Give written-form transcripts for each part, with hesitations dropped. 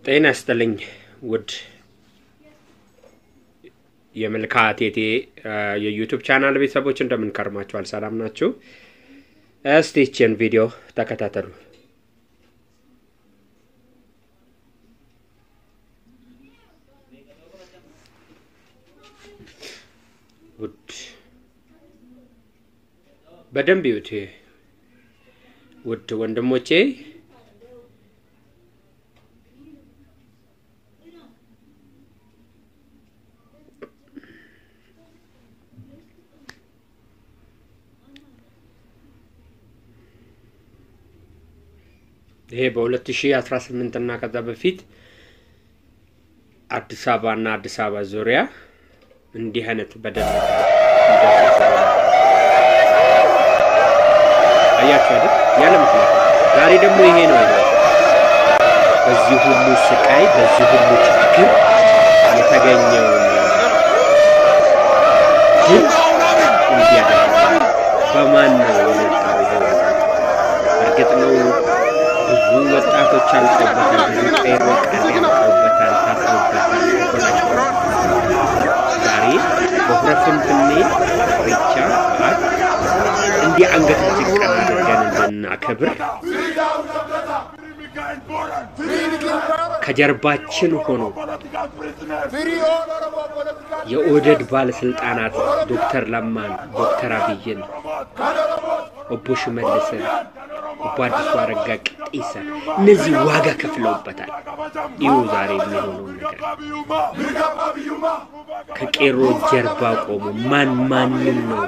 ጤና ይስጥልኝ ውድ የመልካቴቴ የዩቲዩብ ቻናል ቤተሰቦች እንደምን ከርማችኋል ሰላም ናችሁ እስቲ እቺን ቪዲዮ ተከታተሉ ውድ በደንብ ይዩት ውድ ወንድሞቼ ይሄ በ2018 እና ከዛ በፊት አዲስ አበባና አዲስ አበባ ዙሪያ እንዲህ አይነት በደል አያችሁ አይደል ያለ ምክንያት ዛሬ ደግሞ ይሄ ነው በዚህ ሁሉ ስቃይ በዚህ ሁሉ ችግር የተገኘው ድል እንዲያደርግ በማን ነው የመጣው እርግጥ ነው ብዙ ወጣቶች አልቀበታል ብዙ ቀይሮ ቀርያምቀውበታል ታስረውበታል ዛሬ በፍረፍንፍኔ ብቻ በዓል እንዲህ አንገታችን ቀና አድርገን እንድናከብር ከጀርባችን ሆኖ የኦደድ ባለስልጣናት ዶክተር ለማን ዶክተር አብይን ኦቦ ሽመልስን ኦባዲስ አረጋ ቅጤሳ እነዚህ ዋጋ ከፍለውበታል ይው ዛሬ የሚሆነው ነገር ከቄሮ ጀርባ ቆሞ ማንንም ነው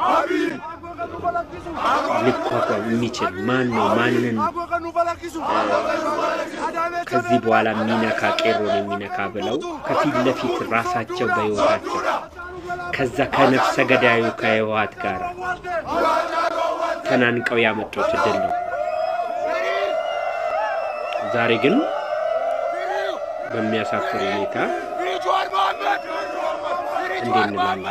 ሊቋቋም የሚችል ማን ነው ማንን ከዚህ በኋላ ሚነካ ቄሮን የሚነካ ብለው ከፊት ለፊት ራሳቸው በህይወታቸው ከዛ ከነፍሰ ገዳዩ ከህይወት ጋር ተናንቀው ያመጡት ድል ነው ዛሬ ግን በሚያሳፍር ሁኔታ እንደነላላ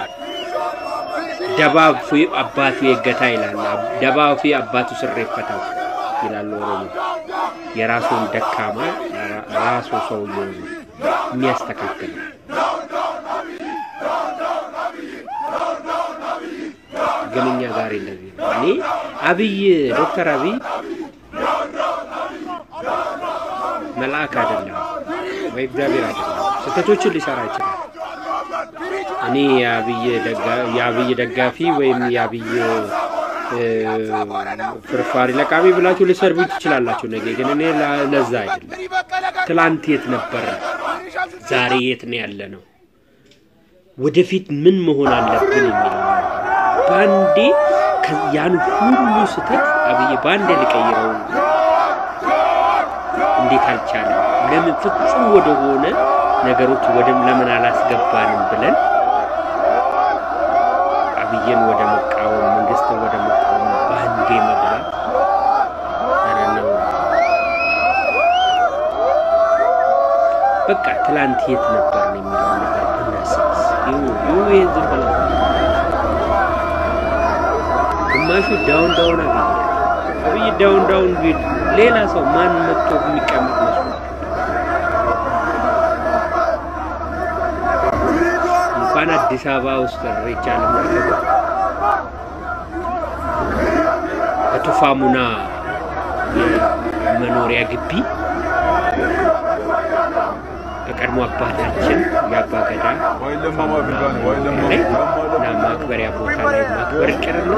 ደባፉ አባቱ የገታ ይላል ደባፉ አባቱ ስሬፈታው ይላል ኦሮሞ የራሱን ደካማ ራሱ ሰው የሚያስተካክል ግንኛ ዛሬ እንደዚህ እኔ አብይ ዶክተር አብይ መልአክ አይደለም ወይ እግዚአብሔር አይደለም ስህተቶችን ሊሰራ ይችላል እኔ የአብይ ደጋፊ ወይም የአብይ ፍርፋሪ ለቃሚ ብላችሁ ሊሰርቡ ይችላልላችሁ ነገ ግን እኔ ለዛ አይደለም ትላንት የት ነበር ዛሬ የት ነው ያለነው ወደፊት ምን መሆን አለብን የሚለው ባንዴ ያን ሁሉ ስህተት አብይ ባንዴ ሊቀይረው እንዴት አልቻለም ለምን ፍጹም ወደ ሆነ ነገሮች ወደም ለምን አላስገባንም ብለን አብይን ወደ መቃወም መንግስት ወደ መቃወም ባንዴ መግባት አረነው በቃ ትላንት የት ነበር ነው የሚለው ነገር ብናስብስ ይሄን ዝም ብለው ግማሹ ዳውን አብይ ዳውን ቢል ሌላ ሰው ማን መጥቶ የሚቀመጥ ነው እንኳን አዲስ አበባ ውስጥ ሬቻል ማለት በቱፋሙና የመኖሪያ ግቢ በቀድሞ አባታችን ያባገዳ እና ማክበሪያ ቦታ ላይ ማክበር ቀርሎ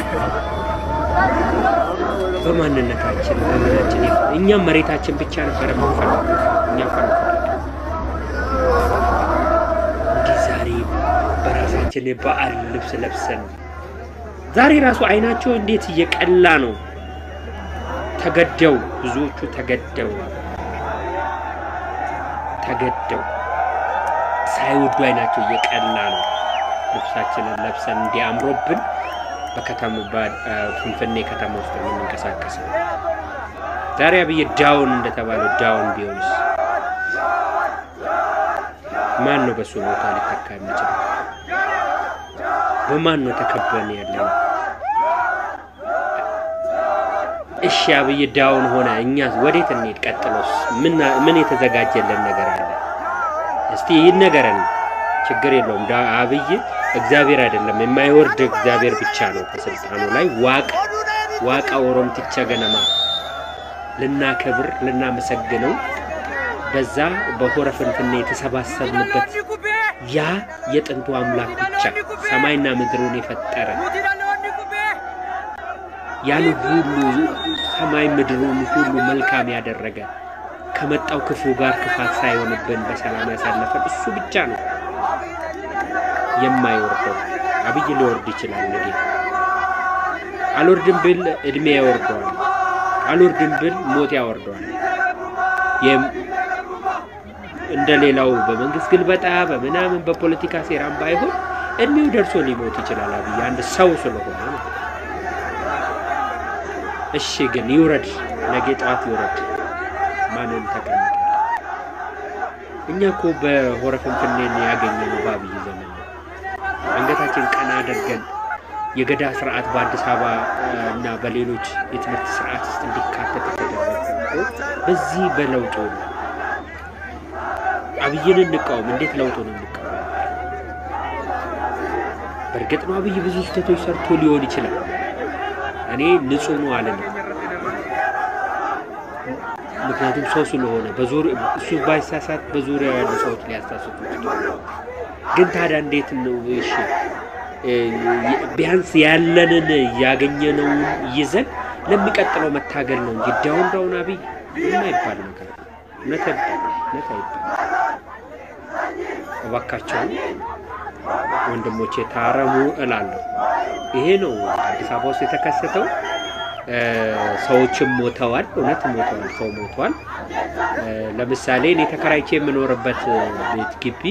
በማንነታችን በመናችን እኛ መሬታችን ብቻ ነበር የምንፈልገው እኛ ፈርፈን ዲዛሪ በራሳችን የበዓል ልብስ ለብሰን ዛሬ ራሱ አይናቸው እንዴት እየቀላ ነው ተገደው ብዙዎቹ ተገደው ሳይወዱ አይናቸው እየቀላ ነው ልብሳችንን ለብሰን እንዲያምሮብን በከተማው በፍንፍኔ ከተማ ውስጥ ነው የምንቀሳቀሰው ዛሬ አብይ ዳውን እንደተባለው ዳውን ቢሆንስ ማን ነው በሱ ቦታ ሊተካ የሚችለው በማን ነው ተከበን ያለው እሺ አብይ ዳውን ሆነ እኛስ ወዴት እንሄድ ቀጥሎስ ምን የተዘጋጀልን ነገር አለ እስቲ ይነገረን ችግር የለውም አብይ እግዚአብሔር አይደለም የማይወርድ እግዚአብሔር ብቻ ነው ከስልጣኑ ላይ ዋቃ ኦሮምትቻ ገነማ ለናከብር ለናመሰግነው በዛ በሆረ ፍንፍኔ የተሰባሰብንበት ያ የጥንቱ አምላክ ብቻ ሰማይና ምድሩን የፈጠረ ያን ሁሉ ሰማይ ምድሩን ሁሉ መልካም ያደረገ ከመጣው ክፉ ጋር ክፋት ሳይሆንብን በሰላም ያሳለፈን እሱ ብቻ ነው የማይወርደው አብይ ሊወርድ ይችላል ነገ አልወርድም ብል እድሜ ያወርደዋል አልወርድም ብል ሞት ያወርደዋል እንደሌላው በመንግስት ግልበጣ በመናምን በፖለቲካ ሴራም ባይሆን እድሜው ደርሶ ሊሞት ይችላል አብይ አንድ ሰው ስለሆነ እሺ ግን ይውረድ ነገ ጧት ይውረድ ማንን ተቀምጣ እኛኮ በሆረ ፍንፍኔ ያገኘነው ባብይ ዘመን አንገታችን ቀና አድርገን የገዳ ስርዓት በአዲስ አበባ እና በሌሎች የትምህርት ስርዓት ውስጥ እንዲካተት ተደረገ በዚህ በለውጡ አብይን እንቃወም እንዴት ለውጡን እንቃወም በርግጥ ነው አብይ ብዙ ስህተቶች ሰርቶ ሊሆን ይችላል እኔ ንጹህ ነው አለኝ ምክንያቱም ሰው ስለሆነ በዙሪያ እሱ ባይሳሳት በዙሪያው ያሉ ሰዎች ሊያሳስቱ ይችላሉ ግን ታዲያ እንዴት ነው እሺ ቢያንስ ያለንን ያገኘነው ይዘን ለሚቀጥለው መታገል ነው እንጂ ዳውን አብይ የማይባል ነገር ነተይባል እባካችሁ ወንድሞቼ ታረሙ እላለሁ ይሄ ነው አዲስ አበባ ውስጥ የተከሰተው ሰዎችም ሞተዋል እውነት ሰው ሞተዋል ለምሳሌ እኔ ተከራይቼ የምኖርበት ቤት ግቢ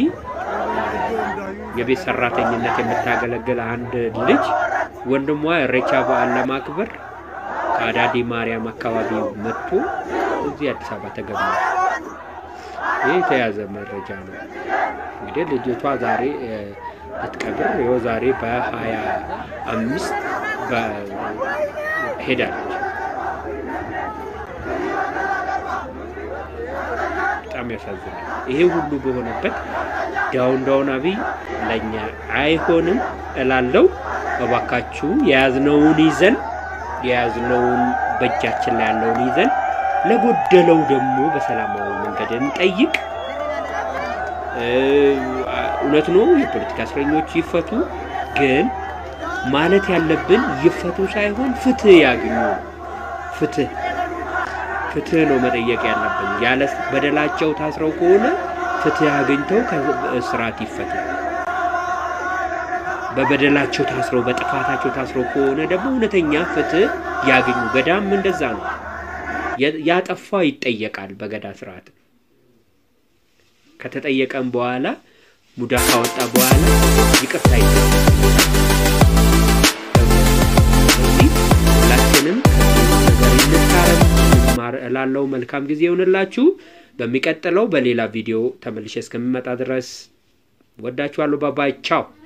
የቤት ሰራተኝነት የምታገለግል አንድ ልጅ ወንድሟ ሬቻ በዓል ለማክበር ከአዳዲ ማርያም አካባቢ መጥቶ እዚህ አዲስ አበባ ተገኘ ይሄ ተያዘ መረጃ ነው እንግዲህ ልጅቷ ዛሬ ልትቀብር ይኸው ዛሬ በ25 ሄዳለች በጣም ያሳዝናል ይሄ ሁሉ በሆነበት ዳውን አብይ ለኛ አይሆንም እላለሁ እባካችሁ የያዝነውን በእጃችን ላይ ያለውን ይዘን ለጎደለው ደግሞ በሰላማዊ መንገድ እንጠይቅ እውነት ነው የፖለቲካ እስረኞች ይፈቱ ግን ማለት ያለብን ይፈቱ ሳይሆን ፍትህ ያግኙ ፍትህ ነው መጠየቅ ያለብን ያለ በደላቸው ታስረው ከሆነ ፍትህ አግኝተው ከእስራት ይፈቱ በበደላቸው ታስረው በጥፋታቸው ታስረው ከሆነ ደግሞ እውነተኛ ፍትህ ያግኙ ገዳም እንደዛ ነው ያጠፋ ይጠየቃል በገዳ ስርዓት ከተጠየቀም በኋላ ሙዳ ካወጣ በኋላ ይቅርታ ይጠይቃል ለላችንም እላለሁ መልካም ጊዜ ይሁንላችሁ በሚቀጥለው በሌላ ቪዲዮ ተመልሼ እስከምመጣ ድረስ ወዳችኋለሁ ባባይ ቻው